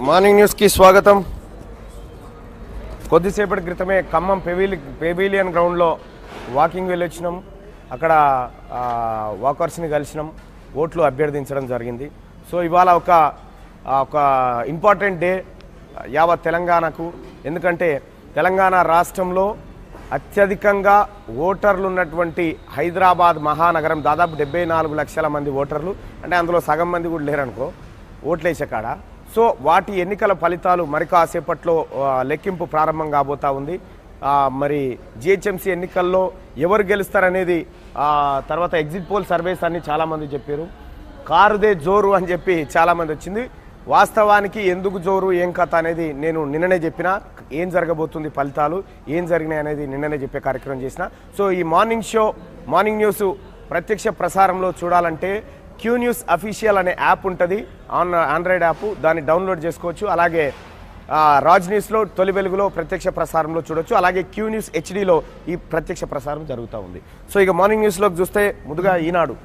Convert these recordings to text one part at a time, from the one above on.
Morning news కి స్వాగతం. కొద్దిసేపటి క్రితమే ఖమ్మం పెవిలియన్ గ్రౌండ్ లో వాకింగ్ వెళ్ళొచ్చినాం. అక్కడ వాకర్స్ ని కలిసినాం, ఓట్లు అభ్యర్థించడం జరిగింది. సో ఇవాళ ఒక ఇంపార్టెంట్ డే యావత్ తెలంగాణకు. ఎందుకంటే తెలంగాణ రాష్ట్రంలో అత్యధికంగా ఓటర్లు ఉన్నటువంటి హైదరాబాద్ మహానగరం, దాదాపు 74 లక్షల మంది ఓటర్లు, అంటే అందులో సగం మంది కూడా లేరనుకో ఓట్లేసే కాడ. సో వాటి ఎన్నికల ఫలితాలు మరి కాసేపట్లో లెక్కింపు ప్రారంభం కాబోతా ఉంది. మరి జిహెచ్ఎంసీ ఎన్నికల్లో ఎవరు గెలుస్తారనేది తర్వాత ఎగ్జిట్ పోల్ సర్వేస్ అన్ని చాలామంది చెప్పారు. కారుదే జోరు అని చెప్పి చాలామంది వచ్చింది. వాస్తవానికి ఎందుకు జోరు, ఏం కథ అనేది నేను నిన్ననే చెప్పిన. ఏం జరగబోతుంది, ఫలితాలు ఏం జరిగినాయి అనేది నిన్ననే చెప్పే కార్యక్రమం చేసిన. సో ఈ మార్నింగ్ న్యూస్ ప్రత్యక్ష ప్రసారంలో చూడాలంటే క్యూ న్యూస్ అఫీషియల్ అనే యాప్ ఉంటుంది, ఆండ్రాయిడ్ యాప్, దాన్ని డౌన్లోడ్ చేసుకోవచ్చు. అలాగే రాజ్ న్యూస్లో తొలి వెలుగులో ప్రత్యక్ష ప్రసారంలో చూడొచ్చు. అలాగే క్యూ న్యూస్ హెచ్డీలో ఈ ప్రత్యక్ష ప్రసారం జరుగుతూ ఉంది. సో ఇక మార్నింగ్ న్యూస్లోకి చూస్తే ముందుగా ఈనాడు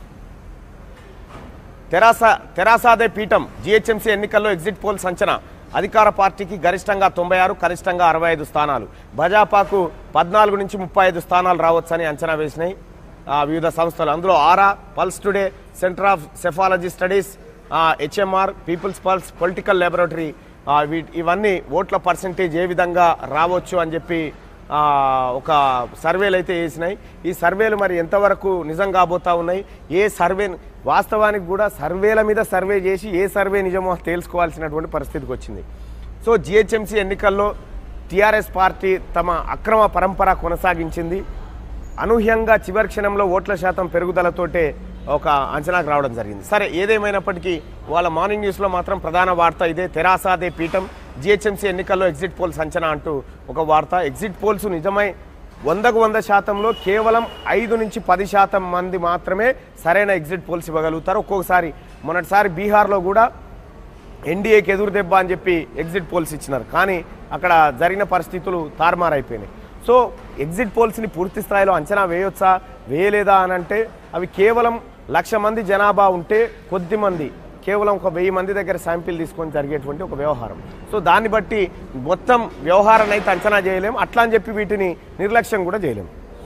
తెరాసాదే పీఠం జిహెచ్ఎంసీ ఎన్నికల్లో ఎగ్జిట్ పోల్స్ అంచనా. అధికార పార్టీకి గరిష్టంగా 96, కనిష్టంగా 65 స్థానాలు. భాజపాకు 14 నుంచి 35 స్థానాలు రావచ్చని అంచనా వేసినాయి వివిధ సంస్థలు. అందులో Aara, pulse today, centre of psephology studies, HMR, people's pulse, political laboratory ఇవన్నీ ఓట్ల పర్సెంటేజ్ ఏ విధంగా రావచ్చు అని చెప్పి ఒక సర్వేలు అయితే వేసినాయి. ఈ సర్వేలు మరి ఎంతవరకు నిజం కాబోతా ఉన్నాయి, ఏ సర్వే వాస్తవానికి కూడా సర్వేల మీద సర్వే చేసి ఏ సర్వే నిజమో తెలుసుకోవాల్సినటువంటి పరిస్థితికి వచ్చింది. సో జిహెచ్ఎంసీ ఎన్నికల్లో టీఆర్ఎస్ పార్టీ తమ అక్రమ పరంపర కొనసాగించింది. అనూహ్యంగా చివరి క్షణంలో ఓట్ల శాతం పెరుగుదలతోటే ఒక అంచనాకు రావడం జరిగింది. సరే, ఏదేమైనప్పటికీ వాళ్ళ మార్నింగ్ న్యూస్లో మాత్రం ప్రధాన వార్త ఇదే. తెరాసాదే పీఠం జిహెచ్ఎంసీ ఎన్నికల్లో ఎగ్జిట్ పోల్స్ అంచనా అంటూ ఒక వార్త. ఎగ్జిట్ పోల్స్ నిజమై 100% కేవలం 5 నుంచి 10% మంది మాత్రమే సరైన ఎగ్జిట్ పోల్స్ ఇవ్వగలుగుతారు. ఒక్కొక్కసారి మొన్నటిసారి బీహార్లో కూడా ఎన్డీఏకి ఎదురు దెబ్బ అని చెప్పి ఎగ్జిట్ పోల్స్ ఇచ్చినారు, కానీ అక్కడ జరిగిన పరిస్థితులు తారుమారైపోయినాయి. సో ఎగ్జిట్ పోల్స్ని పూర్తి స్థాయిలో అంచనా వేయొచ్చా, వేయలేదా అని అంటే అవి కేవలం 1,00,000 మంది జనాభా ఉంటే కొద్ది మంది, కేవలం ఒక 1000 మంది దగ్గర శాంపిల్ తీసుకొని జరిగేటువంటి ఒక వ్యవహారం. సో దాన్ని బట్టి మొత్తం వ్యవహారాన్ని అయితే అంచనా చేయలేం. అట్లా అని చెప్పి వీటిని నిర్లక్ష్యం కూడా చేయలేం.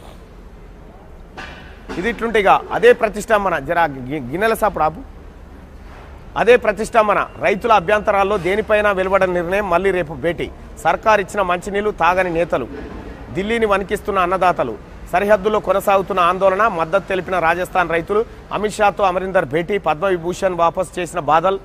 ఇది ఇట్లుంటే ఇక అదే ప్రతిష్టంభన, జరా గిన్నెల సాపుడాపు, అదే ప్రతిష్టంభన. రైతుల అభ్యంతరాల్లో దేనిపైన వెలువడని నిర్ణయం, మళ్ళీ రేపు భేటీ. సర్కార్ ఇచ్చిన మంచినీళ్లు తాగని నేతలు, ఢిల్లీని వణికిస్తున్న అన్నదాతలు, సరిహద్దులో కొనసాగుతున్న ఆందోళన, మద్దతు తెలిపిన రాజస్థాన్ రైతులు, అమిత్ షాతో అమరీందర్ భేటీ, పద్మవిభూషణ్ వాపసు చేసిన బాధల్,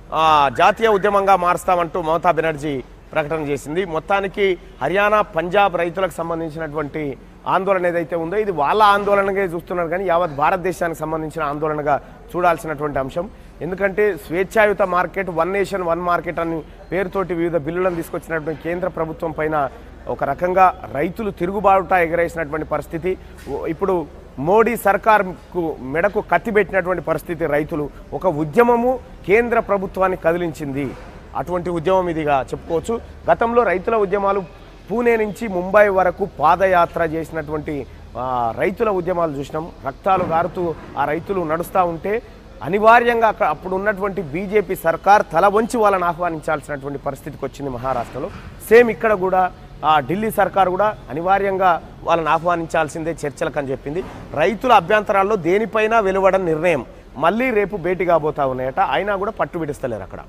జాతీయ ఉద్యమంగా మారుస్తామంటూ మమతా బెనర్జీ ప్రకటన చేసింది. మొత్తానికి హర్యానా, పంజాబ్ రైతులకు సంబంధించినటువంటి ఆందోళన ఏదైతే ఉందో ఇది వాళ్ళ ఆందోళనగా చూస్తున్నారు, కానీ యావత్ భారతదేశానికి సంబంధించిన ఆందోళనగా చూడాల్సినటువంటి అంశం. ఎందుకంటే స్వేచ్ఛాయుత market, one nation one market అని పేరుతోటి వివిధ బిల్లులను తీసుకొచ్చినటువంటి కేంద్ర ప్రభుత్వం పైన ఒక రకంగా రైతులు తిరుగుబాటుట ఎగరేసినటువంటి పరిస్థితి. ఇప్పుడు మోడీ సర్కార్కు మెడకు కత్తిపెట్టినటువంటి పరిస్థితి. రైతులు ఒక ఉద్యమము కేంద్ర ప్రభుత్వాన్ని కదిలించింది, అటువంటి ఉద్యమం ఇదిగా చెప్పుకోవచ్చు. గతంలో రైతుల ఉద్యమాలు పూణే నుంచి ముంబై వరకు పాదయాత్ర చేసినటువంటి రైతుల ఉద్యమాలు చూసినాం. రక్తాలు గారుతూ ఆ రైతులు నడుస్తూ ఉంటే అనివార్యంగా అప్పుడు ఉన్నటువంటి బీజేపీ సర్కార్ తల వంచి వాళ్ళని ఆహ్వానించాల్సినటువంటి పరిస్థితికి వచ్చింది మహారాష్ట్రలో. సేమ్ ఇక్కడ కూడా ఢిల్లీ సర్కార్ కూడా అనివార్యంగా వాళ్ళని ఆహ్వానించాల్సిందే చర్చలకు అని చెప్పింది. రైతుల అభ్యంతరాల్లో దేనిపైన వెలువడని నిర్ణయం మళ్ళీ రేపు భేటీ కాబోతా ఉన్నాయట. అయినా కూడా పట్టు విడుస్తలేరు. అక్కడ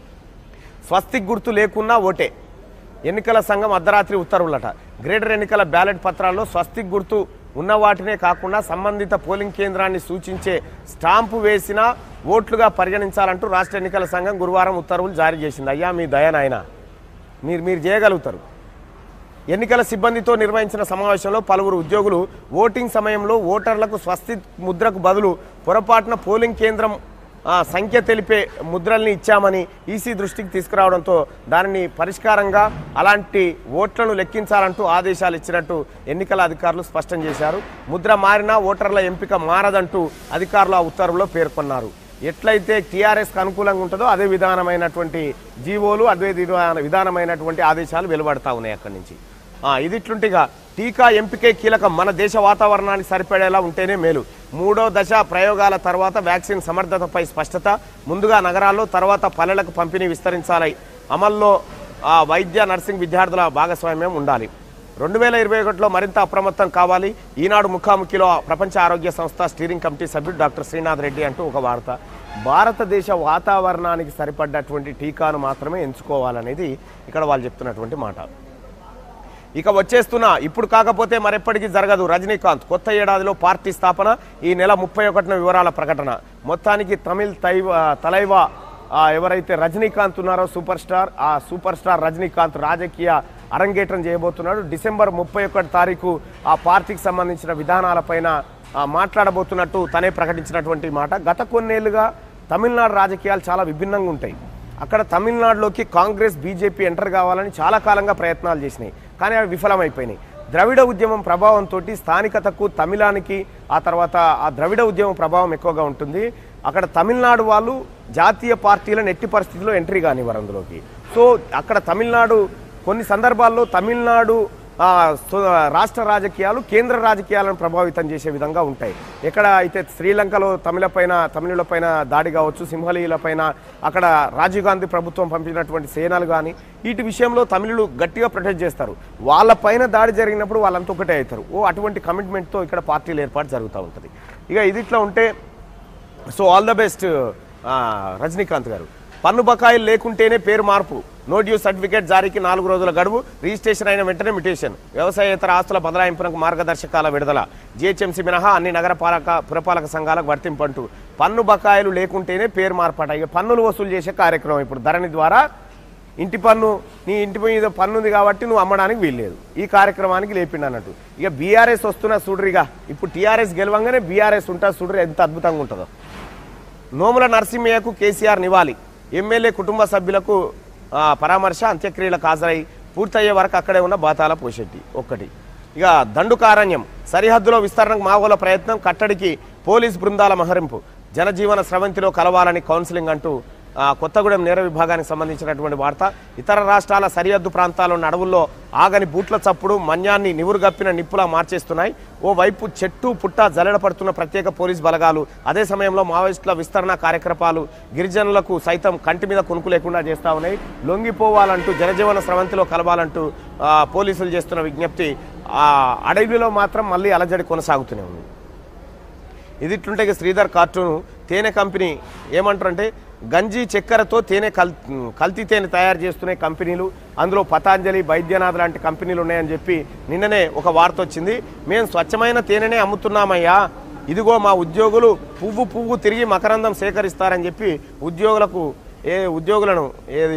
స్వస్తిక్ గుర్తు లేకున్నా ఓటే, ఎన్నికల సంఘం అర్ధరాత్రి ఉత్తర్వులట. గ్రేటర్ ఎన్నికల బ్యాలెట్ పత్రాల్లో స్వస్తిక్ గుర్తు ఉన్న వాటినే కాకుండా సంబంధిత పోలింగ్ కేంద్రాన్ని సూచించే స్టాంపు వేసిన ఓట్లుగా పరిగణించాలంటూ రాష్ట్ర ఎన్నికల సంఘం గురువారం ఉత్తర్వులు జారీ చేసింది. అయ్యా మీ దయనాయన, మీరు చేయగలుగుతారు. ఎన్నికల సిబ్బందితో నిర్వహించిన సమావేశంలో పలువురు ఉద్యోగులు ఓటింగ్ సమయంలో ఓటర్లకు స్వస్తి ముద్రకు బదులు పొరపాటున పోలింగ్ కేంద్రం సంఖ్య తెలిపే ముద్రల్ని ఇచ్చామని ఈసీ దృష్టికి తీసుకురావడంతో దానిని పరిష్కారంగా అలాంటి ఓట్లను లెక్కించాలంటూ ఆదేశాలు ఇచ్చినట్టు ఎన్నికల అధికారులు స్పష్టం చేశారు. ముద్ర మారినా ఓటర్ల ఎంపిక మారదంటూ అధికారులు ఆ ఉత్తర్వులో పేర్కొన్నారు. ఎట్లయితే టీఆర్ఎస్కి అనుకూలంగా ఉంటుందో అదే విధానమైనటువంటి జీవోలు, అదే విధానమైనటువంటి ఆదేశాలు వెలువడతా ఉన్నాయి అక్కడి నుంచి. ఇది ఇట్లుంటిగా టీకా ఎంపికే కీలకం, మన దేశ వాతావరణానికి సరిపడేలా ఉంటేనే మేలు. మూడో దశ ప్రయోగాల తర్వాత వ్యాక్సిన్ సమర్థతపై స్పష్టత. ముందుగా నగరాల్లో, తర్వాత పల్లెలకు పంపిణీ విస్తరించాలి అమల్లో వైద్య నర్సింగ్ విద్యార్థుల భాగస్వామ్యం ఉండాలి. 2021లో మరింత అప్రమత్తం కావాలి. ఈనాడు ముఖాముఖిలో ప్రపంచ ఆరోగ్య సంస్థ స్టీరింగ్ కమిటీ సభ్యుడు డాక్టర్ శ్రీనాథ్ రెడ్డి అంటూ ఒక వార్త. భారతదేశ వాతావరణానికి సరిపడ్డటువంటి టీకాను మాత్రమే ఎంచుకోవాలనేది ఇక్కడ వాళ్ళు చెప్తున్నటువంటి మాట. ఇక వచ్చేస్తున్నా ఇప్పుడు కాకపోతే మరెప్పటికీ జరగదు. రజనీకాంత్ కొత్త ఏడాదిలో పార్టీ స్థాపన, ఈ నెల 31న వివరాల ప్రకటన. మొత్తానికి తమిళ్ తలైవా ఎవరైతే రజనీకాంత్ ఉన్నారో సూపర్ స్టార్, ఆ సూపర్ స్టార్ రజనీకాంత్ రాజకీయ అరంగేట్రం చేయబోతున్నాడు. డిసెంబర్ 31 తారీఖు ఆ పార్టీకి సంబంధించిన విధానాలపైన మాట్లాడబోతున్నట్టు తనే ప్రకటించినటువంటి మాట. గత కొన్నేళ్లుగా తమిళనాడు రాజకీయాలు చాలా విభిన్నంగా ఉంటాయి. అక్కడ తమిళనాడులోకి కాంగ్రెస్ బీజేపీ ఎంటర్ కావాలని చాలా కాలంగా ప్రయత్నాలు చేసినాయి, కానీ అవి విఫలమైపోయినాయి. ద్రవిడ ఉద్యమం ప్రభావంతో స్థానికతకు తమిళానికి ఆ తర్వాత ఆ ద్రవిడ ఉద్యమం ప్రభావం ఎక్కువగా ఉంటుంది. అక్కడ తమిళనాడు వాళ్ళు జాతీయ పార్టీలను ఎట్టి పరిస్థితుల్లో ఎంట్రీ కానివ్వరు అందులోకి. సో అక్కడ తమిళనాడు కొన్ని సందర్భాల్లో తమిళనాడు రాష్ట్ర రాజకీయాలు కేంద్ర రాజకీయాలను ప్రభావితం చేసే విధంగా ఉంటాయి. ఎక్కడ అయితే శ్రీలంకలో తమిళులపైన దాడి కావచ్చు, సింహలీలపైన అక్కడ రాజీవ్ గాంధీ ప్రభుత్వం పంపినటువంటి సేనలు కానీ వీటి విషయంలో తమిళులు గట్టిగా ప్రొటెక్ట్ చేస్తారు. వాళ్ళపైన దాడి జరిగినప్పుడు వాళ్ళంతా ఒకటే అవుతారు. అటువంటి కమిట్మెంట్తో ఇక్కడ పార్టీలు ఏర్పాటు జరుగుతూ ఉంటుంది. ఇక ఇది ఇట్లా ఉంటే so all the best Rajinikanth garu. పన్ను బకాయిలు లేకుంటేనే పేరు మార్పు, నో డ్యూ సర్టిఫికేట్ జారీకి 4 రోజుల గడువు, రిజిస్ట్రేషన్ అయిన వెంటనే మ్యుటేషన్, వ్యవసాయేతర ఆస్తుల బదలాయింపునకు మార్గదర్శకాల విడుదల, జిహెచ్ఎంసీ మినహా అన్ని నగర పురపాలక సంఘాలకు వర్తింపంటూ పన్ను బకాయిలు లేకుంటేనే పేరు మార్పాట. ఇక పన్నులు వసూలు చేసే కార్యక్రమం ఇప్పుడు ధరణి ద్వారా ఇంటి పన్ను, నీ ఇంటి మీద పన్ను ఉంది కాబట్టి నువ్వు అమ్మడానికి వీల్లేదు, ఈ కార్యక్రమానికి లేపిండి అన్నట్టు. ఇక బీఆర్ఎస్ వస్తున్న చూడరిగా ఇప్పుడు టీఆర్ఎస్ గెలవంగానే బీఆర్ఎస్ ఉంటుంది చూడరు, ఎంత అద్భుతంగా ఉంటుందో. నోముల నరసింహయ్యకు కేసీఆర్ నివాళి, ఎమ్మెల్యే కుటుంబ సభ్యులకు పరామర్శ, అంత్యక్రియలకు హాజరై పూర్తయ్యే వరకు అక్కడే ఉన్న బాతాల పోషెట్టి ఒక్కటి. ఇక దండుకారణ్యం సరిహద్దులో విస్తరణకు మావోల ప్రయత్నం, కట్టడికి పోలీస్ బృందాల మహరింపు, జనజీవన స్రవంతిలో కలవాలని కౌన్సిలింగ్ అంటూ కొత్తగూడెం నేర విభాగానికి సంబంధించినటువంటి వార్త. ఇతర రాష్ట్రాల సరిహద్దు ప్రాంతాల్లో అడవుల్లో ఆగని బూట్ల చప్పుడు మన్యాన్ని నివురుగప్పిన నిప్పులా మార్చేస్తున్నాయి. ఓవైపు చెట్టు పుట్ట జల్లెడపడుతున్న ప్రత్యేక పోలీస్ బలగాలు, అదే సమయంలో మావోయిస్టుల విస్తరణ కార్యక్రమాలు గిరిజనులకు సైతం కంటి మీద కొనుక్కు లేకుండా చేస్తూ ఉన్నాయి. లొంగిపోవాలంటూ జనజీవన స్రవంతిలో కలవాలంటూ పోలీసులు చేస్తున్న విజ్ఞప్తి అడవిలో మాత్రం మళ్ళీ అలజడి కొనసాగుతూనే ఉంది. ఇది ఇట్లుంటే శ్రీధర్ కార్టూను తేనె కంపెనీ ఏమంటారంటే గంజి చక్కెరతో కల్తీ తేనె తయారు చేస్తున్నాయి కంపెనీలు, అందులో పతాంజలి, బైద్యనాథ్ లాంటి కంపెనీలు ఉన్నాయని చెప్పి నిన్ననే ఒక వార్త వచ్చింది. మేము స్వచ్ఛమైన తేనెనే అమ్ముతున్నామయ్యా, ఇదిగో మా ఉద్యోగులు పువ్వు తిరిగి మకరందం సేకరిస్తారని చెప్పి ఉద్యోగులను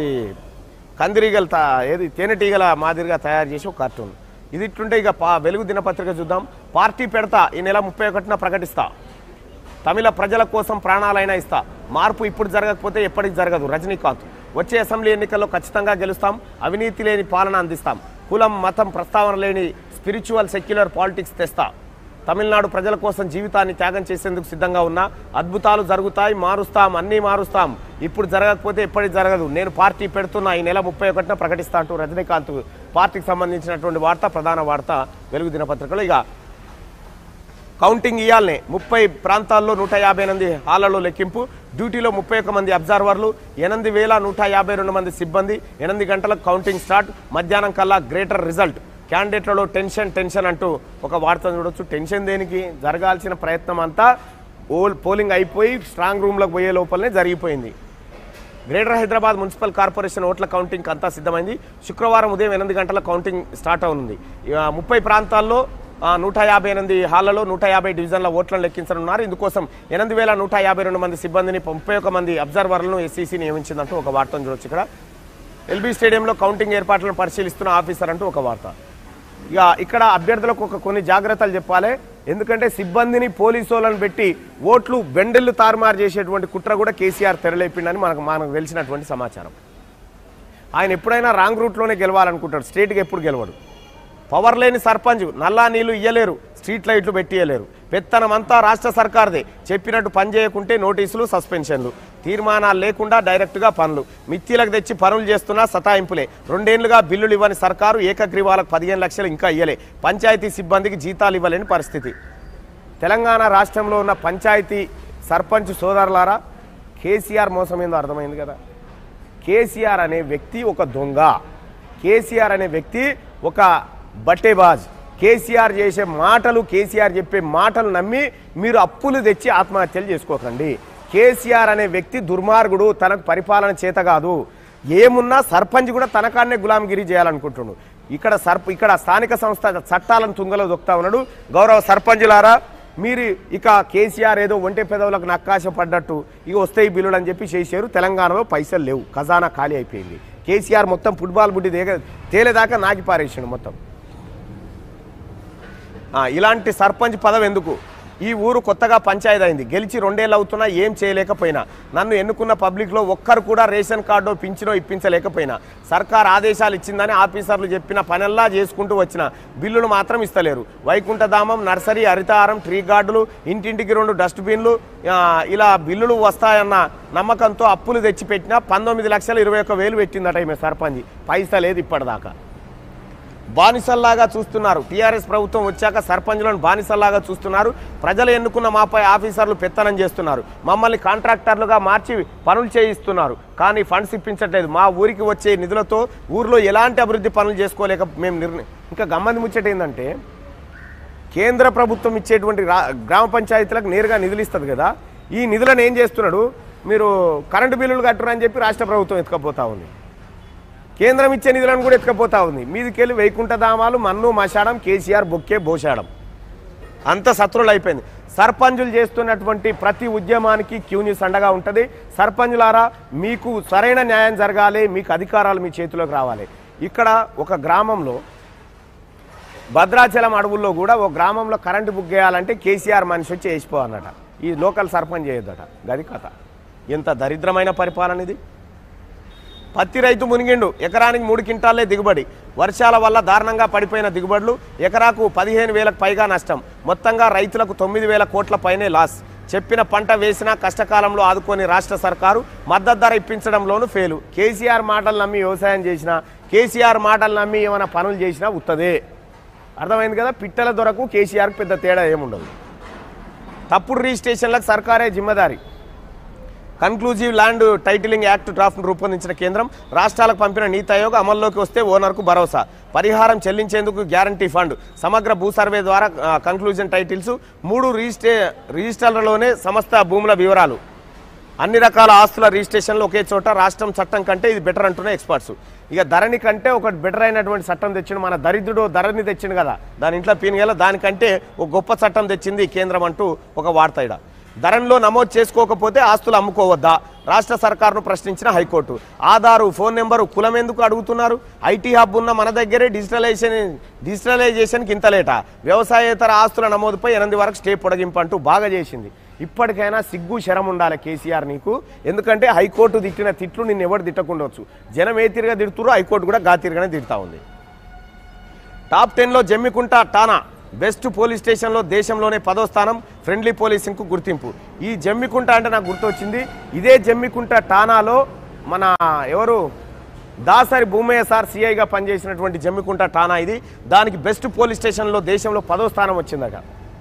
తేనెటీగల మాదిరిగా తయారు చేసి ఒక కార్టూన్. ఇది ఇట్లుంటే ఇక వెలుగు దినపత్రిక చూద్దాం. పార్టీ పెడతా, ఈ నెల 31న ప్రకటిస్తా, తమిళ ప్రజల కోసం ప్రాణాలైనా ఇస్తా, మార్పు ఇప్పుడు జరగకపోతే ఎప్పటికి జరగదు రజనీకాంత్. వచ్చే అసెంబ్లీ ఎన్నికల్లో ఖచ్చితంగా గెలుస్తాం, అవినీతి లేని పాలన అందిస్తాం, కులం మతం ప్రస్తావన లేని స్పిరిచువల్ సెక్యులర్ పాలిటిక్స్ తెస్తా, తమిళనాడు ప్రజల కోసం జీవితాన్ని త్యాగం చేసేందుకు సిద్ధంగా ఉన్నా, అద్భుతాలు జరుగుతాయి, మారుస్తాం, అన్నీ మారుస్తాం, ఇప్పుడు జరగకపోతే ఎప్పటికి జరగదు, నేను పార్టీ పెడుతున్నా, ఈ నెల 31న ప్రకటిస్తా అంటూ రజనీకాంత్ పార్టీకి సంబంధించినటువంటి వార్త ప్రధాన వార్త వెలుగు దినపత్రికలో. ఇక కౌంటింగ్ ఇయాలనే 30 ప్రాంతాల్లో 158 హాళ్లలో లెక్కింపు, డ్యూటీలో 31 మంది అబ్జర్వర్లు, 8152 మంది సిబ్బంది, 8 గంటలకు కౌంటింగ్ స్టార్ట్, మధ్యాహ్నం కల్లా గ్రేటర్ రిజల్ట్, క్యాండిడేట్లలో టెన్షన్ అంటూ ఒక వార్తను చూడొచ్చు. టెన్షన్ దేనికి, జరగాల్సిన ప్రయత్నం అంతా పోలింగ్ అయిపోయి స్ట్రాంగ్ రూమ్లోకి పోయే లోపలనే జరిగిపోయింది. గ్రేటర్ హైదరాబాద్ మున్సిపల్ కార్పొరేషన్ ఓట్ల కౌంటింగ్ అంతా సిద్ధమైంది. శుక్రవారం ఉదయం 8 గంటల కౌంటింగ్ స్టార్ట్ అవుతుంది. 30 ప్రాంతాల్లో 158 హాళ్లలో 150 డివిజన్ల ఓట్లను లెక్కించనున్నారు. ఇందుకోసం 8152 మంది సిబ్బందిని, 31 మంది అబ్జర్వర్లను ఎస్సీసీ నియమించిందంటూ ఒక వార్తను చూడొచ్చు. ఇక్కడ ఎల్బీ స్టేడియంలో కౌంటింగ్ ఏర్పాట్లను పరిశీలిస్తున్న ఆఫీసర్ అంటూ ఒక వార్త. ఇక ఇక్కడ అభ్యర్థులకు కొన్ని జాగ్రత్తలు చెప్పాలి, ఎందుకంటే సిబ్బందిని పోలీసులను పెట్టి ఓట్లు బెండెళ్లు తారుమారు చేసేటువంటి కుట్ర కూడా కేసీఆర్ తెరలేపిండని మనకు తెలిసినటువంటి సమాచారం. ఆయన ఎప్పుడైనా రాంగ్ రూట్లోనే గెలవాలనుకుంటాడు, స్టేట్కి ఎప్పుడు గెలవడు. పవర్ లేని సర్పంచ్, నల్లా నీళ్లు ఇయ్యలేరు, స్ట్రీట్ లైట్లు పెట్టియలేరు, పెత్తనమంతా రాష్ట్ర సర్కార్దే, చెప్పినట్టు పని చేయకుంటే నోటీసులు, సస్పెన్షన్లు, తీర్మానాలు లేకుండా డైరెక్ట్గా పనులు, మిత్తిలకు తెచ్చి పనులు చేస్తున్నా సతాయింపులే, 2 ఏళ్లుగా బిల్లులు ఇవ్వని సర్కారు, ఏకగ్రీవాలకు 15 లక్షలు ఇంకా ఇయ్యలే, పంచాయతీ సిబ్బందికి జీతాలు ఇవ్వలేని పరిస్థితి. తెలంగాణ రాష్ట్రంలో ఉన్న పంచాయతీ సర్పంచ్ సోదరులారా, కేసీఆర్ మోసం ఏందో అర్థమైంది కదా. కేసీఆర్ అనే వ్యక్తి ఒక దొంగ, కేసీఆర్ అనే వ్యక్తి ఒక బట్టేబాజ్. కేసీఆర్ చేసే మాటలు, కేసీఆర్ చెప్పే మాటలు నమ్మి మీరు అప్పులు తెచ్చి ఆత్మహత్యలు చేసుకోకండి. కేసీఆర్ అనే వ్యక్తి దుర్మార్గుడు, తనకు పరిపాలన చేత కాదు. ఏమున్నా సర్పంచ్ కూడా తనకాన్నే గులాంగిరి చేయాలనుకుంటున్నాడు. ఇక్కడ స్థానిక సంస్థ చట్టాలను తుంగలో దొక్కుతా ఉన్నాడు. గౌరవ సర్పంచులారా, మీరు ఇక కేసీఆర్ ఏదో ఒంటె పెదవులకు నక్కాశ పడ్డట్టు ఇక వస్తాయి బిల్లులు అని చెప్పి చేశారు. తెలంగాణలో పైసలు లేవు, ఖజానా ఖాళీ అయిపోయింది. కేసీఆర్ మొత్తం ఫుట్బాల్ బుడ్డి తేలేదాకా నాకి పారేసాడు మొత్తం. ఇలాంటి సర్పంచ్ పదవి ఎందుకు? ఈ ఊరు కొత్తగా పంచాయతీ అయింది, గెలిచి 2 ఏళ్ళు అవుతున్నా ఏం చేయలేకపోయినా, నన్ను ఎన్నుకున్న పబ్లిక్లో ఒక్కరు కూడా రేషన్ కార్డో పింఛనో ఇప్పించలేకపోయినా, సర్కార్ ఆదేశాలు ఇచ్చిందని ఆఫీసర్లు చెప్పిన పనెల్లా చేసుకుంటూ వచ్చిన బిల్లులు మాత్రం ఇస్తలేరు. వైకుంఠధామం, నర్సరీ, హరితహారం, ట్రీ గార్డులు, ఇంటింటికి 2 డస్ట్బిన్లు, ఇలా బిల్లులు వస్తాయన్న నమ్మకంతో అప్పులు తెచ్చిపెట్టినా 19,21,000 పెట్టిందట ఈమె సర్పంచ్. పైసా లేదు ఇప్పటిదాకా. బానిసల్లాగా చూస్తున్నారు. టీఆర్ఎస్ ప్రభుత్వం వచ్చాక సర్పంచులను బానిసల్లాగా చూస్తున్నారు. ప్రజలు ఎన్నుకున్న మాపై ఆఫీసర్లు పెత్తనం చేస్తున్నారు. మమ్మల్ని కాంట్రాక్టర్లుగా మార్చి పనులు చేయిస్తున్నారు. కానీ ఫండ్స్ ఇప్పించట్లేదు. మా ఊరికి వచ్చే నిధులతో ఊర్లో ఎలాంటి అభివృద్ధి పనులు చేసుకోలేక మేము ఇంకా గమ్మని ముచ్చట ఏంటంటే, కేంద్ర ప్రభుత్వం ఇచ్చేటువంటి గ్రామ పంచాయతీలకు నేరుగా నిధులు ఇస్తుంది కదా, ఈ నిధులను ఏం చేస్తున్నాడు, మీరు కరెంటు బిల్లులు కట్టురని చెప్పి రాష్ట్ర ప్రభుత్వం ఎత్తుకపోతా ఉంది. కేంద్రం ఇచ్చే నిధులను కూడా ఎత్తుకపోతా ఉంది. మీదికెళ్ళి వైకుంఠధామాలు, మన్ను మశాడం, కేసీఆర్ బొక్కే బోషాడం, అంత శత్రువులు అయిపోయింది. సర్పంచులు చేస్తున్నటువంటి ప్రతి ఉద్యమానికి క్యూ న్యూస్ అండగా ఉంటుంది. సర్పంచులారా, మీకు సరైన న్యాయం జరగాలి, మీకు అధికారాలు మీ చేతిలోకి రావాలి. ఇక్కడ ఒక గ్రామంలో, భద్రాచలం అడవుల్లో కూడా ఒక గ్రామంలో కరెంటు బుక్ చేయాలంటే కేసీఆర్ మనిషి వచ్చి వేసిపోవన్నట. ఈ లోకల్ సర్పంచ్ చేయొద్దట. గది కథ. ఎంత దరిద్రమైన పరిపాలన ఇది. పత్తి రైతు మునిగిండు, ఎకరానికి 3 క్వింటాలే దిగుబడి. వర్షాల వల్ల దారుణంగా పడిపోయిన దిగుబడులు, ఎకరాకు 15,000కు పైగా నష్టం. మొత్తంగా రైతులకు 9,000 కోట్ల పైనే లాస్. చెప్పిన పంట వేసినా కష్టకాలంలో ఆదుకొని రాష్ట్ర సర్కారు మద్దతు ధర ఇప్పించడంలోనూ ఫెయిలు. కేసీఆర్ మాటలు నమ్మి వ్యవసాయం చేసినా, కేసీఆర్ మాటలు నమ్మి ఏమైనా పనులు చేసినా ఉత్తదే. అర్థమైంది కదా. పిట్టల దొరకు కేసీఆర్కి పెద్ద తేడా ఏముండదు. తప్పుడు రిజిస్ట్రేషన్లకు సర్కారే జిమ్మదారి. కన్క్లూజివ్ ల్యాండ్ టైటిలింగ్ యాక్ట్ డ్రాఫ్ట్ను రూపొందించిన కేంద్రం రాష్ట్రాలకు పంపిన నీతి ఆయోగ్ అమల్లోకి వస్తే ఓనర్కు భరోసా. పరిహారం చెల్లించేందుకు గ్యారంటీ ఫండ్. సమగ్ర భూ సర్వే ద్వారా కన్క్లూజన్ టైటిల్స్. 3 రిజిస్టర్లలోనే సమస్త భూముల వివరాలు. అన్ని రకాల ఆస్తుల రిజిస్ట్రేషన్లు ఒకే చోట. రాష్ట్రం చట్టం కంటే ఇది బెటర్ అంటున్న ఎక్స్పర్ట్స్. ఇక ధరణి కంటే ఒకటి బెటర్ అయినటువంటి చట్టం తెచ్చిండు మన దరిద్రుడు. ధరణి తెచ్చిండు కదా, దాని ఇంట్లో పీనుగల, దానికంటే ఒక గొప్ప చట్టం తెచ్చింది కేంద్రం అంటూ ఒక వార్త. ఇడ ధరణిలో నమోదు చేసుకోకపోతే ఆస్తులు అమ్ముకోవద్దా? రాష్ట్ర సర్కారును ప్రశ్నించిన హైకోర్టు. ఆధారు, ఫోన్ నెంబరు, కులం ఎందుకు అడుగుతున్నారు? ఐటీ హబ్ ఉన్న మన దగ్గరే డిజిటలైజేషన్కి ఇంతలేట. వ్యవసాయేతర ఆస్తుల నమోదుపై 8 వరకు స్టే పొడిగింపు అంటూ బాగా చేసింది. ఇప్పటికైనా సిగ్గు శరం ఉండాలి కేసీఆర్ నీకు. ఎందుకంటే హైకోర్టు తిట్టిన తిట్లు నిన్ను ఎవరు తిట్టకుండవచ్చు. జనం ఏ తిరిగా తిడుతురో హైకోర్టు కూడా గా తిరగానే తిడతా ఉంది. టాప్ 10లో జమ్మికుంట టానా బెస్ట్ పోలీస్ స్టేషన్లో దేశంలోనే 10వ స్థానం. ఫ్రెండ్లీ పోలీసింగ్కు గుర్తింపు. ఈ జమ్మికుంట అంటే నాకు గుర్తొచ్చింది, ఇదే జమ్మికుంట టానాలో మన ఎవరు దాసరి భూమయ్య సార్ సిఐగా పనిచేసినటువంటి జమ్మికుంట టానా ఇది. దానికి బెస్ట్ పోలీస్ స్టేషన్లో దేశంలో 10వ స్థానం వచ్చిందట.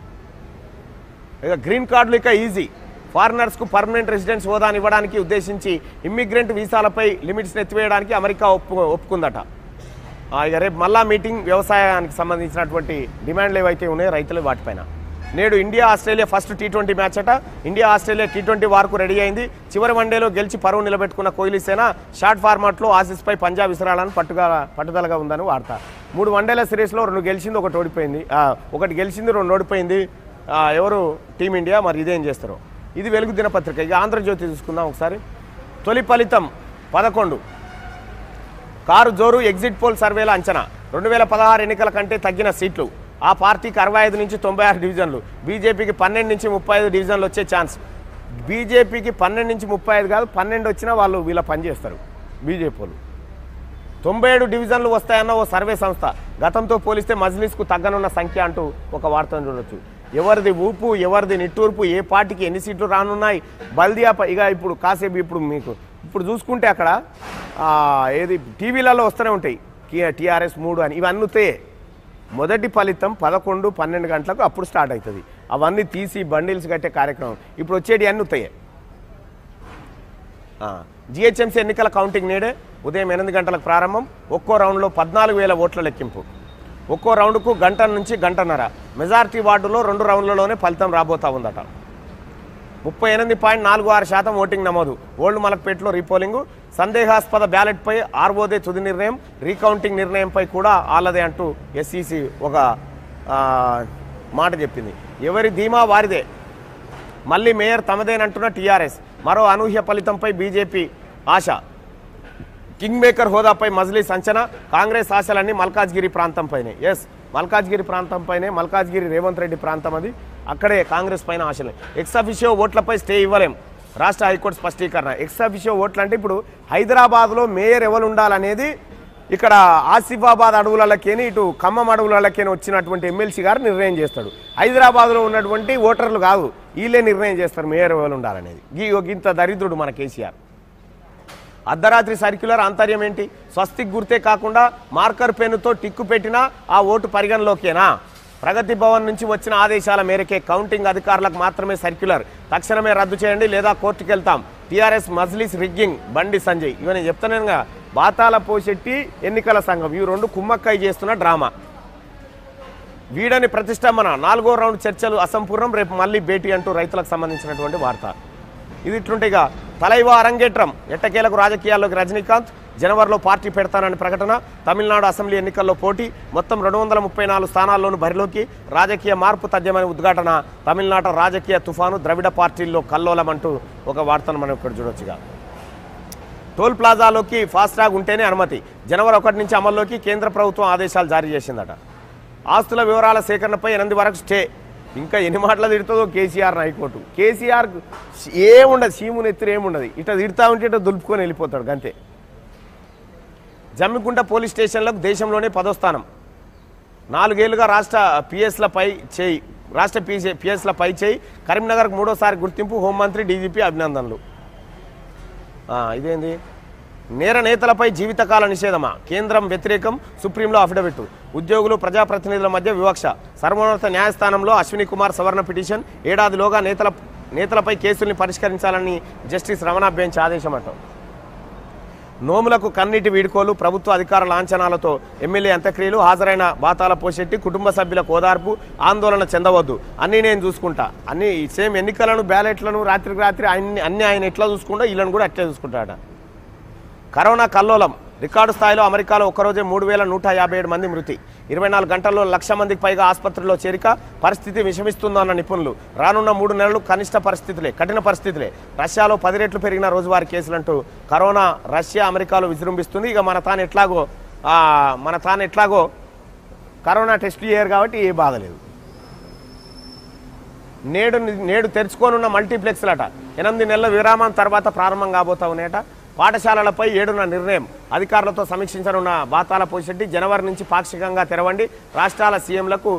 ఇక గ్రీన్ కార్డులు ఇక ఈజీ. ఫారినర్స్కు పర్మనెంట్ రెసిడెన్స్ హోదాని ఇవ్వడానికి ఉద్దేశించి ఇమ్మిగ్రెంట్ వీసాలపై లిమిట్స్ని ఎత్తివేయడానికి అమెరికా ఒప్పుకుందట. ఇక రేపు మళ్ళా మీటింగ్. వ్యవసాయానికి సంబంధించినటువంటి డిమాండ్లు ఏవైతే ఉన్నాయో రైతులు వాటిపైన. నేడు India Australia first T20 match అట. ఇండియా ఆస్ట్రేలియా T20 వార్కు రెడీ అయింది. చివరి వన్డేలో గెలిచి పరువు నిలబెట్టుకున్న కోహ్లీ సేన షార్ట్ ఫార్మాట్లో ఆసీస్పై పంజాబ్ విసరాలని పట్టుదలగా ఉందని వార్త. 3 వన్డేల సిరీస్లో 2 గెలిచింది, 1 ఓడిపోయింది. 1 గెలిచింది, 2 ఓడిపోయింది. ఎవరు టీమిండియా. మరి ఇదేం చేస్తారో. ఇది వెలుగు దినపత్రిక. ఇక ఆంధ్రజ్యోతి చూసుకుందాం ఒకసారి. తొలి ఫలితం 11. కారు జోరు. ఎగ్జిట్ పోల్ సర్వేల అంచనా. 2016 ఎన్నికల కంటే తగ్గిన సీట్లు. ఆ పార్టీకి 65 నుంచి 96 డివిజన్లు. బీజేపీకి 12 నుంచి 35 డివిజన్లు వచ్చే ఛాన్స్. బీజేపీకి 12 నుంచి 35 కాదు, 12 వచ్చినా వాళ్ళు వీళ్ళ పనిచేస్తారు బీజేపీ వాళ్ళు. 97 డివిజన్లు వస్తాయన్న ఓ సర్వే సంస్థ. గతంతో పోలిస్తే మజ్లిస్కు తగ్గనున్న సంఖ్య అంటూ ఒక వార్తను చూడొచ్చు. ఎవరిది ఊపు, ఎవరిది నిట్టూర్పు, ఏ పార్టీకి ఎన్ని సీట్లు రానున్నాయి, బల్దియా. ఇక ఇప్పుడు కాసేపు ఇప్పుడు చూసుకుంటే అక్కడ ఏది టీవీలలో వస్తూనే ఉంటాయి TRS 3 అని. ఇవన్నీ వస్తాయి. మొదటి ఫలితం 11, 12 గంటలకు అప్పుడు స్టార్ట్ అవుతుంది. అవన్నీ తీసి బండిల్స్ కట్టే కార్యక్రమం. ఇప్పుడు వచ్చేటి అన్నీ వస్తాయి. జిహెచ్ఎంసీ ఎన్నికల కౌంటింగ్ నేడే ఉదయం 8 గంటలకు ప్రారంభం. ఒక్కో రౌండ్లో 14,000 ఓట్ల లెక్కింపు. ఒక్కో రౌండ్కు గంట నుంచి గంటన్నర. మెజారిటీ వార్డులో 2 రౌండ్లలోనే ఫలితం రాబోతా ఉందట. 38.46% ఓటింగ్ నమోదు. ఓల్డ్ మలక్పేటలో రీపోలింగు. సందేహాస్పద బ్యాలెట్పై ఆర్ఓదే తుది నిర్ణయం. రీకౌంటింగ్ నిర్ణయంపై కూడా ఆలదే అంటూ ఎస్ఈసి ఒక మాట చెప్పింది. ఎవరి ధీమా వారిదే. మళ్ళీ మేయర్ తమదేనంటున్న టీఆర్ఎస్. మరో అనూహ్య ఫలితంపై బీజేపీ ఆశ. కింగ్ మేకర్ హోదాపై మజ్లీస్ అంచనా. కాంగ్రెస్ ఆశలన్నీ మల్కాజ్గిరి ప్రాంతంపైనే. ఎస్, మల్కాజ్గిరి ప్రాంతంపైనే. మల్కాజ్గిరి రేవంత్ రెడ్డి ప్రాంతం అది. అక్కడే కాంగ్రెస్ పైన ఆశలే. ఎక్సాఫిషియో ఓట్లపై స్టే ఇవ్వలేం. రాష్ట్ర హైకోర్టు స్పష్టీకరణ. ఎక్సాఫిషియో ఓట్లు అంటే ఇప్పుడు హైదరాబాద్లో మేయర్ ఎవరు ఉండాలనేది ఇక్కడ ఆసిఫాబాద్ అడవులకేని ఇటు ఖమ్మం అడవులకేని వచ్చినటువంటి ఎమ్మెల్సీ గారు నిర్ణయం చేస్తాడు. హైదరాబాద్లో ఉన్నటువంటి ఓటర్లు కాదు, వీళ్ళే నిర్ణయం చేస్తారు మేయర్ ఎవరు ఉండాలనేది. ఇంత దరిద్రుడు మన కేసీఆర్. అర్ధరాత్రి సర్క్యులర్ ఆంతర్యం ఏంటి? స్వస్తిక్ గుర్తే కాకుండా మార్కర్ పెన్నుతో టిక్కు పెట్టినా ఆ ఓటు పరిగణలోకేనా? ప్రగతి భవన్ నుంచి వచ్చిన ఆదేశాల మేరకే కౌంటింగ్ అధికారులకు మాత్రమే సర్క్యులర్. తక్షణమే రద్దు చేయండి లేదా కోర్టుకు వెళ్తాం. TRS Majlis rigging. బండి సంజయ్. ఇవన్నీ చెప్తానేగా. బాతాల పోశెట్టి ఎన్నికల సంఘం ఇవి 2 కుమ్మక్కై చేస్తున్న డ్రామా. వీడని ప్రతిష్టంభన. 4వ రౌండ్ చర్చలు అసంపూర్ణం. రేపు మళ్ళీ భేటీ అంటూ రైతులకు సంబంధించినటువంటి వార్త. ఇది ఇట్లుంటేగా తలైవా అరంగేట్రం. ఎట్టకేలకు రాజకీయాల్లోకి రజనీకాంత్. జనవరిలో పార్టీ పెడతానని ప్రకటన. తమిళనాడు అసెంబ్లీ ఎన్నికల్లో పోటీ. మొత్తం 234 స్థానాల్లోనూ బరిలోకి. రాజకీయ మార్పు తథ్యమని ఉద్ఘాటన. తమిళనాడు రాజకీయ తుఫాను. ద్రవిడ పార్టీల్లో కల్లోలం అంటూ ఒక వార్తను మనం ఇక్కడ చూడొచ్చుగా. టోల్ ప్లాజాలోకి ఫాస్ట్రాగ్ ఉంటేనే అనుమతి. జనవరి 1 నుంచి అమల్లోకి కేంద్ర ప్రభుత్వం ఆదేశాలు జారీ చేసిందట. ఆస్తుల వివరాల సేకరణపై 8 వరకు స్టే. ఇంకా ఎన్ని మాటలు తిడుతుందో కేసీఆర్ హైకోర్టు. కేసీఆర్ ఏముండదు, సీముని ఎత్తురు ఏముండదు. ఇట్లా తిడతా ఉంటే ఇట్లా దులుపుకొని వెళ్ళిపోతాడు అంతే. జమ్మికుంట పోలీస్ స్టేషన్లకు దేశంలోనే 10వ స్థానం. 4 ఏళ్లుగా రాష్ట్ర పిఎస్లపై చేయి. కరీంనగర్కు 3వసారి గుర్తింపు. హోంమంత్రి డీజీపీ అభినందనలు. ఇదేంది? నేర నేతలపై జీవితకాల నిషేధమా? కేంద్రం వ్యతిరేకం. సుప్రీంలో అఫిడవిట్. ఉద్యోగులు ప్రజాప్రతినిధుల మధ్య వివక్ష. సర్వోన్నత న్యాయస్థానంలో అశ్విని కుమార్ సవరణ పిటిషన్. ఏడాదిలోగా నేతలపై కేసుల్ని పరిష్కరించాలని జస్టిస్ రమణ బెంచ్ ఆదేశమట. నోములకు కన్నీటి వీడుకోలు. ప్రభుత్వ అధికార లాంఛనాలతో ఎమ్మెల్యే అంత్యక్రియలు. హాజరైన బాతాల పోశెట్టి. కుటుంబ సభ్యులకు ఓదార్పు. ఆందోళన చెందవద్దు. అన్నీ నేను చూసుకుంటా. అన్ని సేమ్ ఎన్నికలను బ్యాలెట్లను రాత్రికి రాత్రి అన్ని ఆయన ఎట్లా చూసుకుంటా వీళ్ళని కూడా అట్లే చూసుకుంటాడ. కరోనా కల్లోలం. రికార్డు స్థాయిలో అమెరికాలో ఒక్కరోజే 3,157 మంది మృతి. 24 గంటల్లో 1,00,000 మందికి పైగా ఆసుపత్రిలో చేరిక. పరిస్థితి విషమిస్తుందన్న నిపుణులు. రానున్న 3 నెలలు కఠిన పరిస్థితులే. రష్యాలో 10 రెట్లు పెరిగిన రోజువారీ కేసులంటూ కరోనా రష్యా అమెరికాలో విజృంభిస్తుంది. ఇక మన తాను ఎట్లాగో కరోనా టెస్ట్ చేయరు కాబట్టి ఏ బాధ లేదు. నేడు తెరుచుకోనున్న మల్టీప్లెక్స్లట. 8 నెలల విరామం తర్వాత ప్రారంభం కాబోతా ఉన్నాయట. పాఠశాలలపై 7న నిర్ణయం. అధికారులతో సమీక్షించనున్న బాతాల పోశెట్టి. జనవరి నుంచి పాక్షికంగా తెరవండి. రాష్ట్రాల సీఎంలకు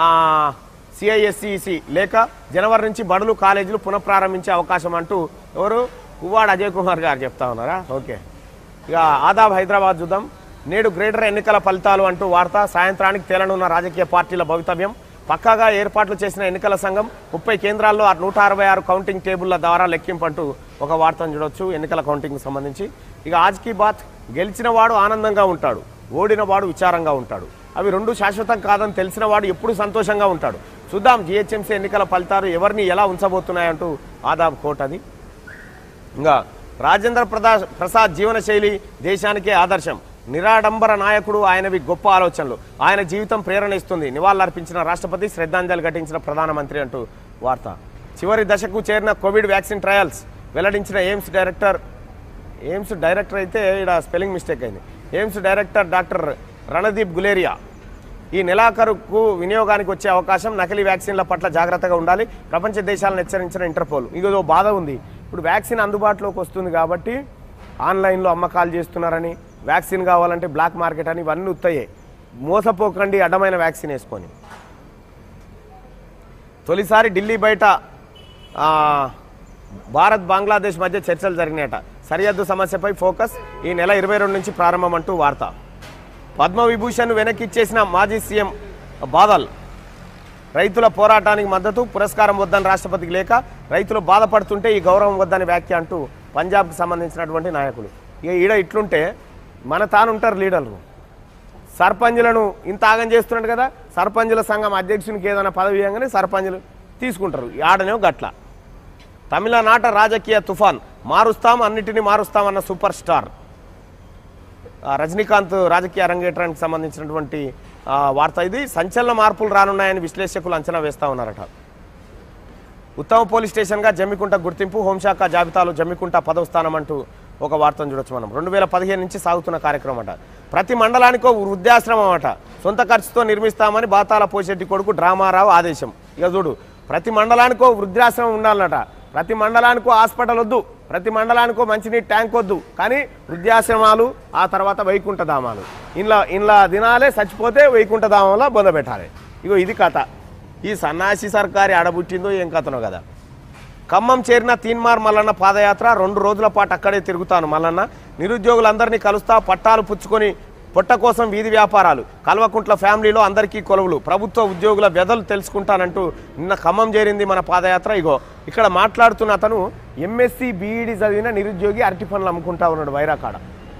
CISEC లేక జనవరి నుంచి బడులు కాలేజీలు పునఃప్రారంభించే అవకాశం అంటూ ఎవరు పువ్వాడ అజయ్ కుమార్ గారు చెప్తా ఉన్నారా? ఓకే, ఇక ఆదాబ్ హైదరాబాద్ చూద్దాం. నేడు గ్రేటర్ ఎన్నికల ఫలితాలు అంటూ వార్త. సాయంత్రానికి తేలనున్న రాజకీయ పార్టీల భవితవ్యం. పక్కాగా ఏర్పాట్లు చేసిన ఎన్నికల సంఘం. 30 కేంద్రాల్లో 166 కౌంటింగ్ టేబుల్ల ద్వారా లెక్కింపు అంటూ ఒక వార్తను చూడొచ్చు ఎన్నికల కౌంటింగ్ సంబంధించి. ఇక ఆజ్ కీ బాత్. గెలిచిన వాడు ఆనందంగా ఉంటాడు, ఓడిన వాడు విచారంగా ఉంటాడు. అవి 2 శాశ్వతం కాదని తెలిసిన వాడు ఎప్పుడూ సంతోషంగా ఉంటాడు. చూద్దాం జిహెచ్ఎంసీ ఎన్నికల ఫలితాలు ఎవరిని ఎలా ఉంచబోతున్నాయంటూ ఆదాబ్ కోట్ అది. ఇంకా రాజేంద్ర ప్రసాద్ జీవనశైలి దేశానికే ఆదర్శం. నిరాడంబర నాయకుడు. ఆయనవి గొప్ప ఆలోచనలు. ఆయన జీవితం ప్రేరణ ఇస్తుంది. నివాళులర్పించిన రాష్ట్రపతి. శ్రద్ధాంజలి ఘటించిన ప్రధానమంత్రి అంటూ వార్త. చివరి దశకు చేరిన కోవిడ్ వ్యాక్సిన్ ట్రయల్స్ వెల్లడించిన ఎయిమ్స్ డైరెక్టర్ అయితే ఇక్కడ స్పెల్లింగ్ మిస్టేక్ అయింది. AIIMS director doctor Randeep Guleria. ఈ నెలాఖరుకు వినియోగానికి వచ్చే అవకాశం. నకిలీ వ్యాక్సిన్ల పట్ల జాగ్రత్తగా ఉండాలి. ప్రపంచ దేశాలను హెచ్చరించిన ఇంటర్పోల్. ఇదో బాధ ఉంది. ఇప్పుడు వ్యాక్సిన్ అందుబాటులోకి వస్తుంది కాబట్టి ఆన్లైన్లో అమ్మకాలు చేస్తున్నారని, వ్యాక్సిన్ కావాలంటే బ్లాక్ మార్కెట్ అని ఇవన్నీ ఉత్తయ్యే. మోసపోకండి అడ్డమైన వ్యాక్సిన్ వేసుకొని. తొలిసారి ఢిల్లీ బయట భారత్ బంగ్లాదేశ్ మధ్య చర్చలు జరిగినాయట. సరిహద్దు సమస్యపై ఫోకస్. ఈ నెల 22 నుంచి ప్రారంభం అంటూ వార్త. పద్మవిభూషణ్ వెనక్కిచ్చేసిన మాజీ సీఎం బాదల్. రైతుల పోరాటానికి మద్దతు. పురస్కారం వద్దని రాష్ట్రపతికి లేఖ. రైతులు బాధపడుతుంటే ఈ గౌరవం వద్దని వ్యాఖ్య అంటూ పంజాబ్కి సంబంధించినటువంటి నాయకులు. ఇక ఈడ ఇట్లుంటే మన తానుంటారు లీడర్లు, సర్పంచులను ఇంత ఆగం చేస్తున్నాడు కదా, సర్పంచుల సంఘం అధ్యక్షునికి ఏదైనా పదవి ఇవ్వగానే సర్పంచులు తీసుకుంటారు. ఆడనేమో గట్ల. తమిళనాట రాజకీయ తుఫాన్, మారుస్తాం అన్నిటినీ మారుస్తామన్న సూపర్ స్టార్ రజనీకాంత్ రాజకీయ అరంగేట్రానికి సంబంధించినటువంటి వార్త ఇది. సంచలన మార్పులు రానున్నాయని విశ్లేషకులు అంచనా వేస్తూ ఉన్నారట. ఉత్తమ పోలీస్ స్టేషన్గా జమ్మికుంట గుర్తింపు, హోంశాఖ జాబితాలో జమ్మికుంట 10వ స్థానం అంటూ ఒక వార్తను చూడొచ్చు మనం. 2015 నుంచి సాగుతున్న కార్యక్రమం అట. ప్రతి మండలానికో వృద్ధాశ్రమం అట, సొంత ఖర్చుతో నిర్మిస్తామని బాతాల పోషెట్టి కొడుకు డ్రామారావు ఆదేశం. ఇక చూడు, ప్రతి మండలానికో వృద్ధాశ్రమం ఉండాలన్నట, ప్రతి మండలానికో హాస్పిటల్ వద్దు, ప్రతి మండలానికో మంచినీటి ట్యాంక్ వద్దు, కానీ వృద్ధాశ్రమాలు, ఆ తర్వాత వైకుంఠ ధామాలు, ఇంట్లో దినాలే చచ్చిపోతే వైకుంఠ ధామంలో బొందబెట్టాలి. ఇగో ఇది కథ. ఈ సన్నాసి సర్కారి ఆడబుట్టిందో ఏం కథనో కదా. ఖమ్మం చేరిన తీన్మార్ మల్లన్న పాదయాత్ర, 2 రోజుల పాటు అక్కడే తిరుగుతాను మల్లన్న, నిరుద్యోగులందరినీ కలుస్తా, పట్టాలు పుచ్చుకొని పొట్ట కోసం వీధి వ్యాపారాలు, కల్వకుంట్ల ఫ్యామిలీలో అందరికీ కొలువులు, ప్రభుత్వ ఉద్యోగుల వ్యధలు తెలుసుకుంటానంటూ నిన్న ఖమ్మం చేరింది మన పాదయాత్ర. ఇగో ఇక్కడ మాట్లాడుతున్న అతను ఎంఎస్సి బీఈడి చదివిన నిరుద్యోగి, అరటి పనులు అమ్ముకుంటా ఉన్నాడు వైరాకాడ.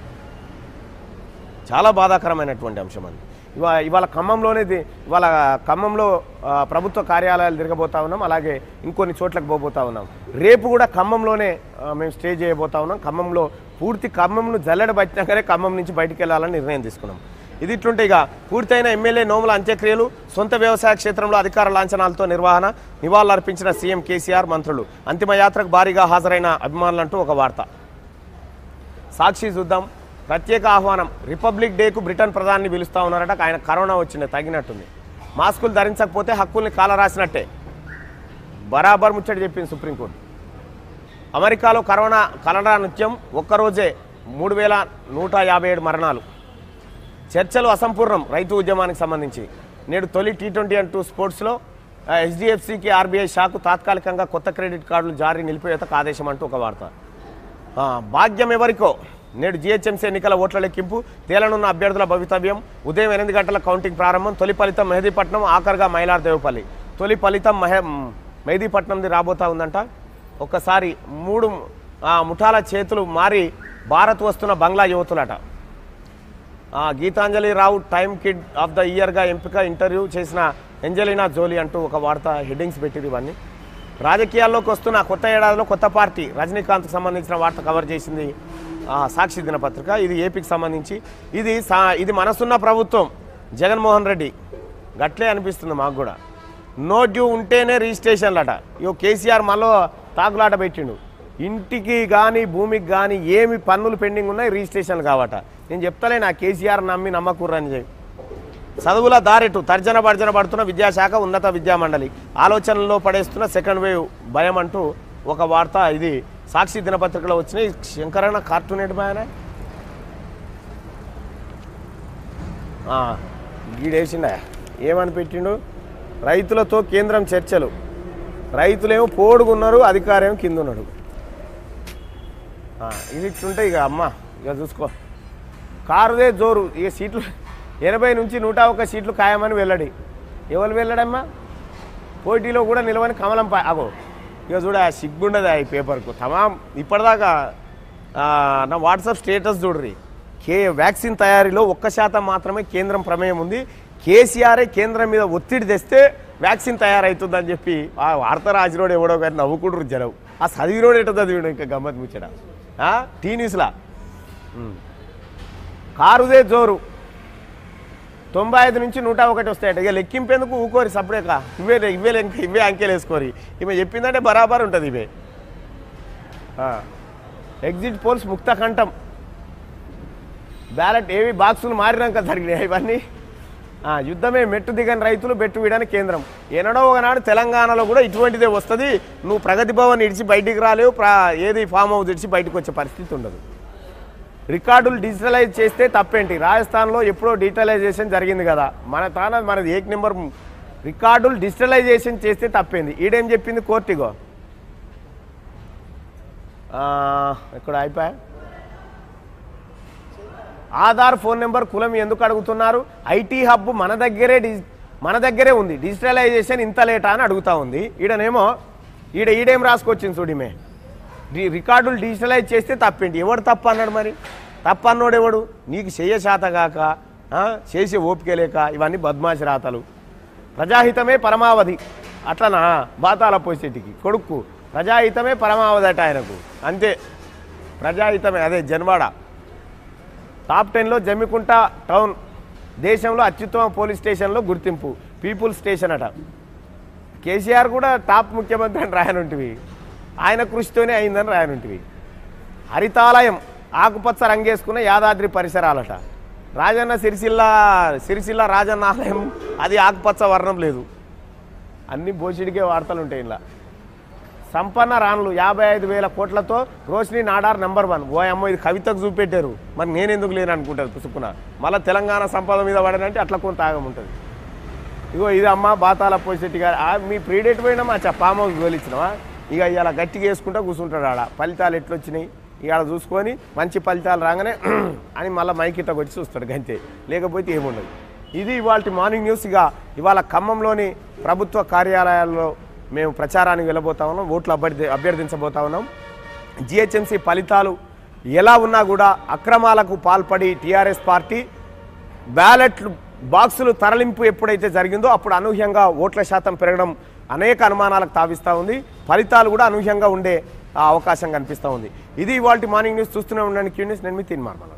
చాలా బాధాకరమైనటువంటి అంశం అది. ఇవాళ ఖమ్మంలో ప్రభుత్వ కార్యాలయాలు తిరగబోతా ఉన్నాం, అలాగే ఇంకొన్ని చోట్లకు పోబోతా ఉన్నాం. రేపు కూడా ఖమ్మంలోనే మేము స్టే చేయబోతా ఉన్నాం. ఖమ్మంలో పూర్తి ఖమ్మంను జల్లెడ పట్టినాకనే ఖమ్మం నుంచి బయటికి వెళ్ళాలని నిర్ణయం తీసుకున్నాం. ఇది ఇట్లుంటే ఇక పూర్తయిన ఎమ్మెల్యే నోముల అంత్యక్రియలు, సొంత వ్యవసాయ క్షేత్రంలో అధికార లాంఛనాలతో నిర్వహణ, నివాళులర్పించిన సీఎం కేసీఆర్, మంత్రులు, అంతిమ యాత్రకు భారీగా హాజరైన అభిమానులంటూ ఒక వార్త. సాక్షి చూద్దాం. ప్రత్యేక ఆహ్వానం, రిపబ్లిక్ డేకు బ్రిటన్ ప్రధాని పిలుస్తూ ఉన్నారట. ఆయన కరోనా వచ్చింది, తగినట్టుంది. మాస్కులు ధరించకపోతే హక్కుల్ని కాలరాసినట్టే, బరాబర్ ముచ్చట చెప్పింది సుప్రీంకోర్టు. అమెరికాలో కరోనా నృత్యం, ఒక్కరోజే 3157 మరణాలు. చర్చలు అసంపూర్ణం రైతు ఉద్యమానికి సంబంధించి. నేడు తొలి T20 స్పోర్ట్స్లో HDFCకి RBI షాకు, తాత్కాలికంగా కొత్త క్రెడిట్ కార్డులు జారీ నిలిపివేతకు ఆదేశం అంటూ ఒక వార్త. భాగ్యం ఎవరికో, నేడు GHMC ఎన్నికల ఓట్ల లెక్కింపు, తేలనున్న అభ్యర్థుల భవితవ్యం. ఉదయం 8 గంటల కౌంటింగ్ ప్రారంభం. తొలి ఫలితం మెహదీపట్నం, ఆఖరుగా మైలార్దేవపల్లి. తొలి ఫలితం మెహదీపట్నంది రాబోతా ఉందంట. ఒక్కసారి 3 ముఠాల చేతులు మారి భారత్ వస్తున్న బంగ్లా యువతులట. Gitanjali Rao time kid of the ఇయర్గా ఎంపిక, ఇంటర్వ్యూ చేసిన ఎంజలినా జోలీ అంటూ ఒక వార్త, హెడ్డింగ్స్ పెట్టింది. ఇవన్నీ రాజకీయాల్లోకి వస్తున్న కొత్త ఏడాదిలో కొత్త పార్టీ, రజనీకాంత్కి సంబంధించిన వార్త కవర్ చేసింది సాక్షి దినపత్రిక. ఇది ఏపీకి సంబంధించి. ఇది మనసున్న ప్రభుత్వం, జగన్మోహన్ రెడ్డి గట్లే అనిపిస్తుంది మాకు కూడా. నో డ్యూ ఉంటేనే రిజిస్ట్రేషన్లట. ఇగో కేసీఆర్ మళ్ళీ తాకులాట పెట్టిండు. ఇంటికి కానీ భూమికి కానీ ఏమి పన్నులు పెండింగ్ ఉన్నాయి, రిజిస్ట్రేషన్లు కావట. నేను చెప్తలే, నా కేసీఆర్ నమ్మి నమ్మకూరని చెప్పి. చదువుల దారెటు, తర్జన భర్జన పడుతున్న విద్యాశాఖ, ఉన్నత విద్యామండలి, ఆలోచనల్లో పడేస్తున్న సెకండ్ వేవ్ భయం అంటూ ఒక వార్త. ఇది సాక్షి దినపత్రికలో వచ్చినాయి. శంకరన్న కార్టూన్ ఏంటి బాయన గీడేసిండా, ఏమని పెట్టిండు? రైతులతో కేంద్రం చర్చలు, రైతులేమో పోడుగున్నారు, అధికారేమో కింద ఉన్నాడు. ఇది ఇట్లుంటే ఇక అమ్మ ఇక చూసుకో, కారుదే జోరు. ఇక సీట్లు 80 నుంచి 101 సీట్లు ఖాయమని వెల్లడి. ఎవరు వెళ్ళడమ్మా? పోటీలో కూడా నిలవని కమలం అగో. ఇక చూడ సిగ్గుండదు ఈ పేపర్కు తమాం. ఇప్పటిదాకా నా వాట్సాప్ స్టేటస్ చూడ్రి. వ్యాక్సిన్ తయారీలో 1% మాత్రమే కేంద్రం ప్రమేయం ఉంది, కేసీఆరే కేంద్రం మీద ఒత్తిడి తెస్తే వ్యాక్సిన్ తయారవుతుందని చెప్పి ఆ వార్త రాసినోడు ఎవడో కానీ నవ్వుకుంటారు జనం. ఆ చదివినోడు ఎట్ట చదివినో ఇంకా గమ్మత్ ముచ్చట. టీ న్యూస్లా కారుదే జోరు, 95 నుంచి 101 వస్తాయట. ఇక లెక్కింపేందుకు ఊకోరి సపరేక. ఇవే అంకెలు వేసుకోరి. ఈమె చెప్పిందంటే బరాబర్ ఉంటుంది. ఇవే ఎగ్జిట్ పోల్స్ ముక్త కంఠం, బ్యాలెట్ ఏవి బాక్సులు మారినాక జరిగినాయి ఇవన్నీ. యుద్ధమే మెట్టు దిగని రైతులు బెట్టు వీడని కేంద్రం. ఏనాడో ఒకనాడు తెలంగాణలో కూడా ఇటువంటిదే వస్తుంది. నువ్వు ప్రగతి భవన్ ఇడిచి బయటికి రాలేవు, ఏది ఫామ్ హౌస్ ఇడిచి బయటకు వచ్చే పరిస్థితి ఉండదు. రికార్డులు డిజిటలైజ్ చేస్తే తప్పేంటి? రాజస్థాన్లో ఎప్పుడో డిజిటలైజేషన్ జరిగింది కదా, మనది 1 నెంబర్. రికార్డులు డిజిటలైజేషన్ చేస్తే తప్పేంది? ఈడేం చెప్పింది కోర్టుగో. ఇక్కడ అయిపోయా. ఆధార్ ఫోన్ నెంబర్ కులం ఎందుకు అడుగుతున్నారు? ఐటీ హబ్ మన దగ్గరే ఉంది, డిజిటలైజేషన్ ఇంత లేటా అని అడుగుతా ఉంది. ఈడేం రాసుకొచ్చింది చూడిమే. రికార్డులు డిజిటలైజ్ చేస్తే తప్పేంటి? ఎవడు తప్పు అన్నాడు? మరి తప్పు అన్నోడు ఎవడు? నీకు శాతగాక చేసే ఓపిక లేక ఇవన్నీ బద్మాషి రాతలు. ప్రజాహితమే పరమావధి అట్లనా? బాతాల పోసేటికి కొడుకు ప్రజాహితమే పరమావధి అట ఆయనకు, అంతే. ప్రజాహితమే. అదే జన్వాడ టాప్ 10లో జమ్మికుంట టౌన్ దేశంలో అత్యుత్తమ పోలీస్ స్టేషన్లో గుర్తింపు, పీపుల్స్ స్టేషన్ అట. కేసీఆర్ కూడా టాప్ ముఖ్యమంత్రి అని రాయనుంటివి, ఆయన కృషితోనే అయిందని రాయనుంటివి. హరితాలయం ఆకుపచ్చ రంగేసుకున్న యాదాద్రి పరిసరాలట. రాజన్న సిరిసిల్ల రాజన్న ఆలయం అది ఆకుపచ్చ వర్ణం లేదు. అన్ని బోసిడికే వార్తలు ఉంటాయి ఇలా. సంపన్న రాన్లు 55,000 కోట్లతో రోషిని నాడార్ నెంబర్ 1. ఓ అమ్మ ఇది కవితకు చూపెట్టారు, మరి నేనెందుకు లేను అనుకుంటుంది పుసుకున్న. మళ్ళీ తెలంగాణ సంపద మీద పడనంటే అట్లా కొంత ఆగం ఉంటుంది. ఇగో ఇది అమ్మ బాతాల పోసేటి గారు. మీ ప్రీడేట్ పోయినామా ఫామ్ హౌస్ గోలిచ్చినావా? ఇక ఇలా గట్టిగా వేసుకుంటా కూర్చుంటాడు ఆడ. ఫలితాలు ఎట్లొచ్చినాయి ఇక చూసుకొని మంచి ఫలితాలు రాగానే అని మళ్ళీ మైకిట్టకు వచ్చి చూస్తాడు గంతే, లేకపోతే ఏముండదు. ఇది ఇవాళ మార్నింగ్ న్యూస్. ఇక ఇవాళ ఖమ్మంలోని ప్రభుత్వ కార్యాలయాల్లో మేము ప్రచారానికి వెళ్ళబోతా ఉన్నాం, ఓట్లు అభ్యర్థించబోతా ఉన్నాం. జిహెచ్ఎంసీ ఫలితాలు ఎలా ఉన్నా కూడా అక్రమాలకు పాల్పడి టీఆర్ఎస్ పార్టీ బ్యాలెట్లు బాక్సులు తరలింపు ఎప్పుడైతే జరిగిందో అప్పుడు అనూహ్యంగా ఓట్ల శాతం పెరగడం అనేక అనుమానాలకు తావిస్తూ ఉంది. ఫలితాలు కూడా అనూహ్యంగా ఉండే అవకాశం కనిపిస్తూ ఉంది. ఇది ఇవాళ మార్నింగ్ న్యూస్. చూస్తూనే ఉండండి క్యూ న్యూస్. నేను మీ తీన్మార్మల్.